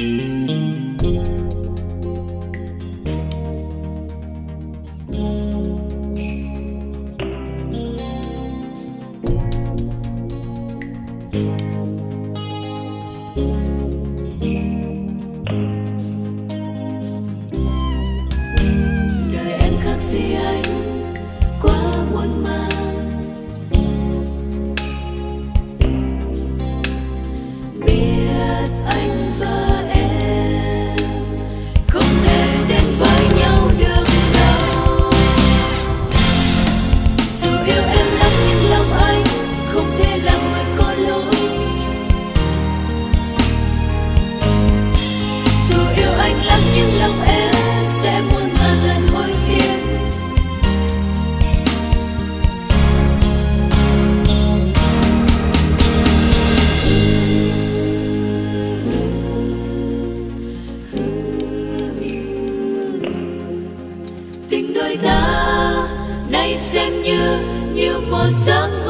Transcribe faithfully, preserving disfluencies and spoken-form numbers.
gì anh quá muôn màng, biết anh và em không thể đến với nhau được đâu. Dù yêu em lắm nhưng lòng anh không thể làm người có lỗi. Dù yêu anh lắm nhưng lòng em sẽ muôn ngàn lần hối tiếc. Tình đôi ta nay xem như như một giấc